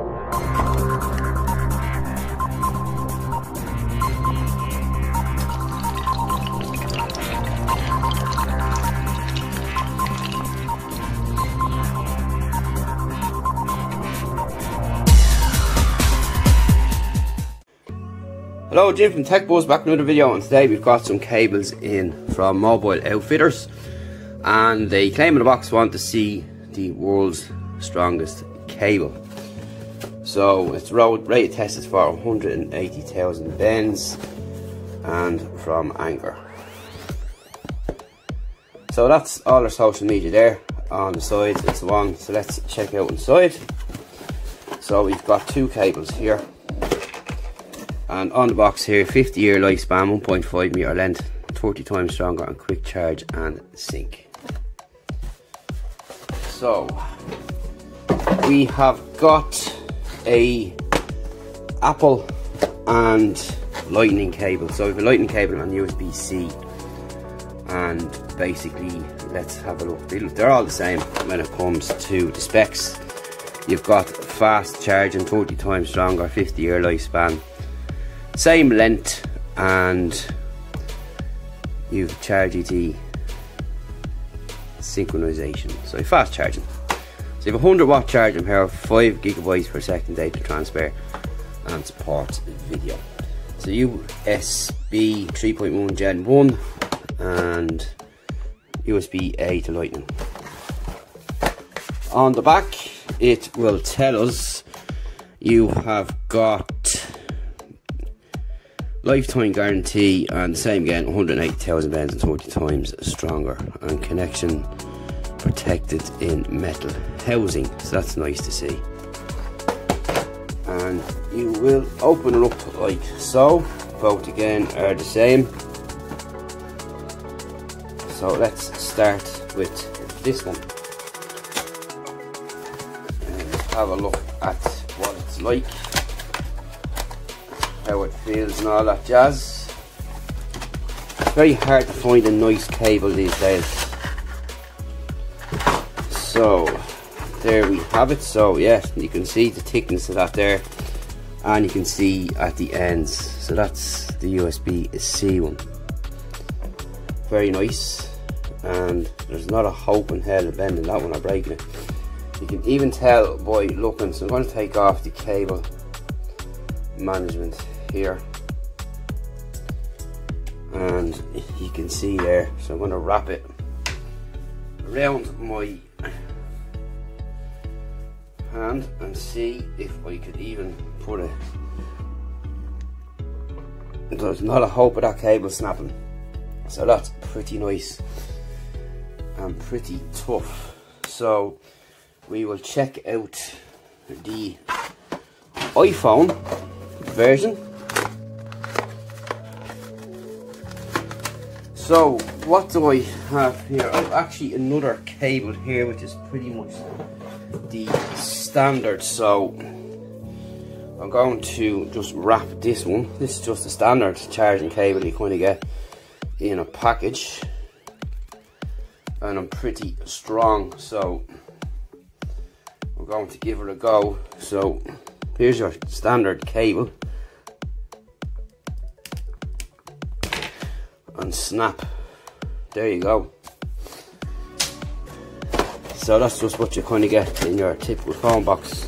Hello, Jim from TechBuzz, back with another video, and today we've got some cables in from Mobile Outfitters, and they claim in the box want to see the world's strongest cable. So it's rated tested for 180,000 bends and from Anchor. So that's all their social media there. On the side it's the one, so let's check out inside. So we've got two cables here. And on the box here, 50-year lifespan, 1.5 meter length, 30 times stronger and quick charge and sync. So we have got a Apple and Lightning cable. So we have a Lightning cable and USB-C, and basically let's have a look. They're all the same when it comes to the specs. You've got fast charging, 30 times stronger, 50-year lifespan, same length, and you've charge ET synchronization, so fast charging. So you have 100 watt charging power, 5 gigabytes per second data transfer, and supports video. So USB 3.1 Gen 1 and USB-A to Lightning. On the back it will tell us you have got lifetime guarantee, and same again, 180,000 bends and 30 times stronger, and connection protected in metal housing, so that's nice to see. And you will open it up like so. Both again are the same. So let's start with this one and have a look at what it's like, how it feels and all that jazz. It's very hard to find a nice cable these days. So there we have it. So yes, you can see the thickness of that there, and you can see at the ends, so that's the USB-C one. Very nice, and there's not a hope in hell of bending that one or breaking it. You can even tell by looking. So I'm going to take off the cable management here, and you can see there. So I'm going to wrap it around my hand and see if I could even put it. There's not a hope of that cable snapping, so that's pretty nice and pretty tough. So we will check out the iPhone version. So what do I have here? I've actually another cable here which is pretty much the standard, so I'm going to just wrap this one. This is just a standard charging cable you kind of get in a package, and I'm pretty strong, so we're going to give it a go. So here's your standard cable, and snap, there you go. So that's just what you kind of get in your typical phone box.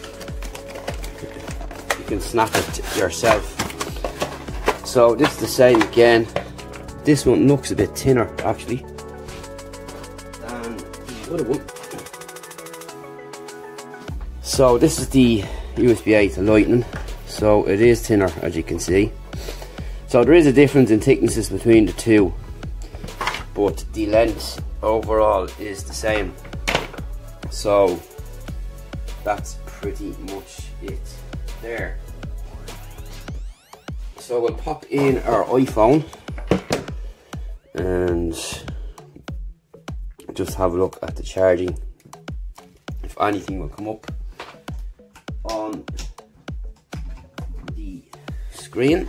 You can snap it yourself. So this is the same again. This one looks a bit thinner actually than the other one. So this is the USB-A to Lightning, so it is thinner as you can see. So there is a difference in thicknesses between the two, but the length overall is the same. So that's pretty much it there. So we'll pop in our iPhone and just have a look at the charging. If anything will come up on the screen.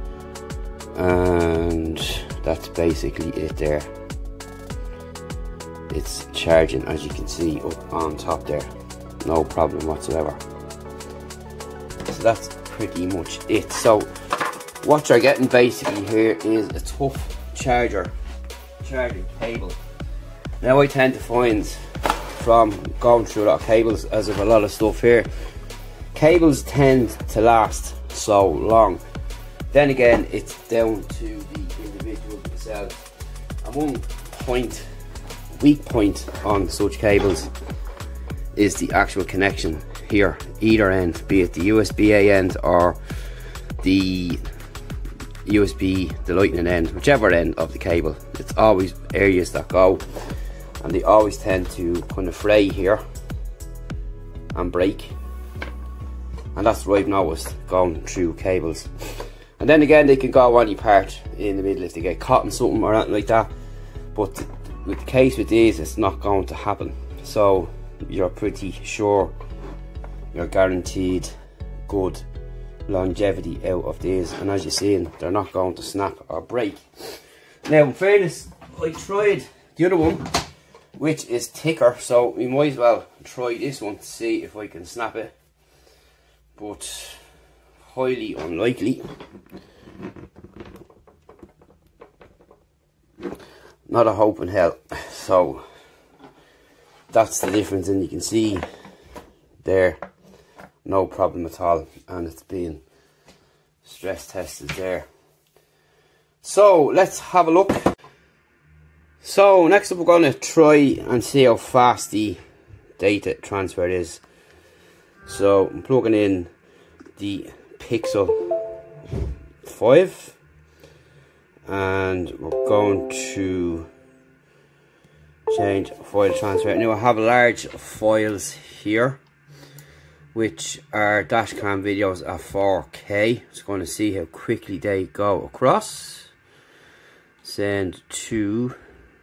And that's basically it there. it's charging, as you can see up on top there, no problem whatsoever. So that's pretty much it. So what you're getting basically here is a tough charging cable. Now I tend to find from going through a lot of cables, as of a lot of stuff here, cables tend to last so long. Then again, it's down to the individual themselves. And one weak point on such cables is the actual connection here, either end, be it the USB-A end or the the lightning end, whichever end of the cable. It's always areas that go, and they always tend to kind of fray here and break, and that's what I've noticed going through cables. And then again, they can go any part in the middle if they get caught in something or anything like that, but with the case with these, it's not going to happen. So you're pretty sure you're guaranteed good longevity out of these, and as you're seeing, they're not going to snap or break. Now in fairness, I tried the other one, which is thicker, so we might as well try this one to see if I can snap it, but highly unlikely. Not a hope in hell. So that's the difference, and you can see there, no problem at all, and it's been stress tested there. So let's have a look. So next up, we're going to try and see how fast the data transfer is. So I'm plugging in the Pixel 5, and we're going to change file transfer. Now I have large files here, which are dashcam videos at 4K. Just going to see how quickly they go across. Send to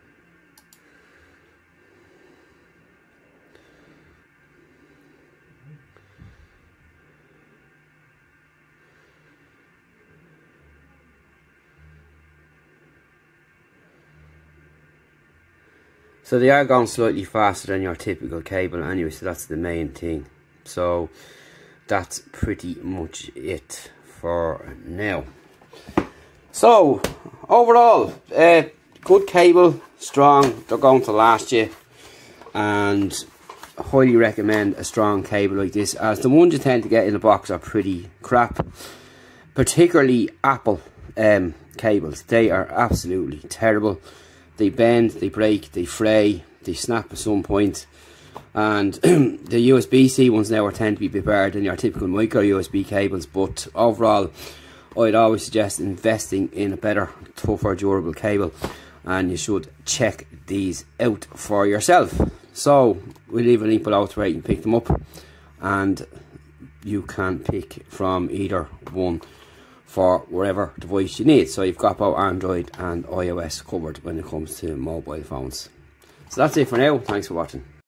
so they are going slightly faster than your typical cable anyway, so that's the main thing. So that's pretty much it for now. So overall, good cable, strong, they're going to last you, and I highly recommend a strong cable like this, as the ones you tend to get in the box are pretty crap, particularly Apple cables. They are absolutely terrible. They bend, they break, they fray, they snap at some point. And the USB-C ones now tend to be a bit better than your typical micro USB cables, but overall I'd always suggest investing in a better, tougher, durable cable, and you should check these out for yourself. So we'll leave a link below to where you can pick them up, and you can pick from either one for whatever device you need. So you've got both Android and iOS covered when it comes to mobile phones. So that's it for now. Thanks for watching.